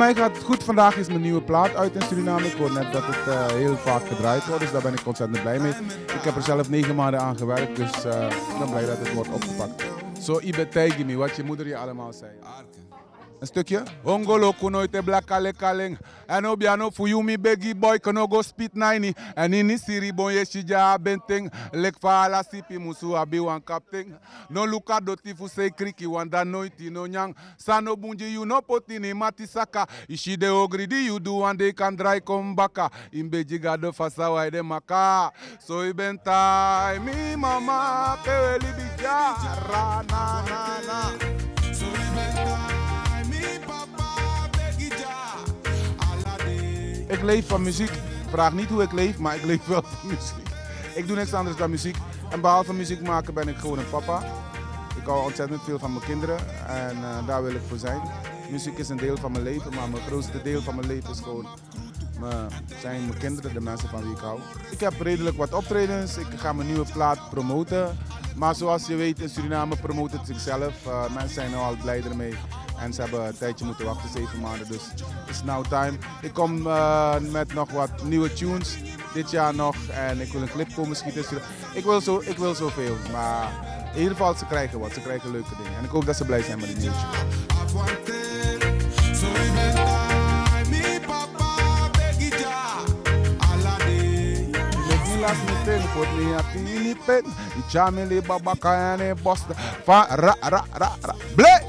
mij gaat het goed. Vandaag is mijn nieuwe plaat uit in Suriname. Ik hoor net dat het heel vaak gedraaid wordt, dus daar ben ik ontzettend blij mee. Ik heb er zelf 9 maanden aan gewerkt, dus ik ben blij dat het wordt opgepakt. Zo, Ibe Taigimi, wat je moeder je allemaal zei. Een stukje. Hongolo kuno te blakale kaleng. En obiano fuyumi begi boy kono go spit naini. En ini siri bonye shija benteng. Lek faala sipi musu abi wan kapteng. No luka doti fu se kriki wanda noiti no nyang. Sano bunji you no potini matisaka. Ishide ogridi you do one day kan dry kombaka. Imbeji gado fasawa de maka. So ibentai mi mama peweli bija. Ra na na na. So ibentai. Ik leef van muziek. Vraag niet hoe ik leef, maar ik leef wel van muziek. Ik doe niks anders dan muziek. En behalve muziek maken ben ik gewoon een papa. Ik hou ontzettend veel van mijn kinderen en daar wil ik voor zijn. Muziek is een deel van mijn leven, maar mijn grootste deel van mijn leven is gewoon zijn mijn kinderen, de mensen van wie ik hou. Ik heb redelijk wat optredens. Ik ga mijn nieuwe plaat promoten. Maar zoals je weet, in Suriname promoot het zichzelf. Mensen zijn nu al blij ermee. En ze hebben een tijdje moeten wachten, 7 maanden, dus it's now time. Ik kom met nog wat nieuwe tunes dit jaar nog en ik wil een clip komen schieten. Ik wil zoveel, maar in ieder geval ze krijgen wat, ze krijgen leuke dingen. En ik hoop dat ze blij zijn met die nieuwe tunes. Las mi pen, pot mi a tini pen. I chamele babaka and a bust. Fa ra ra ra ra. Bleh!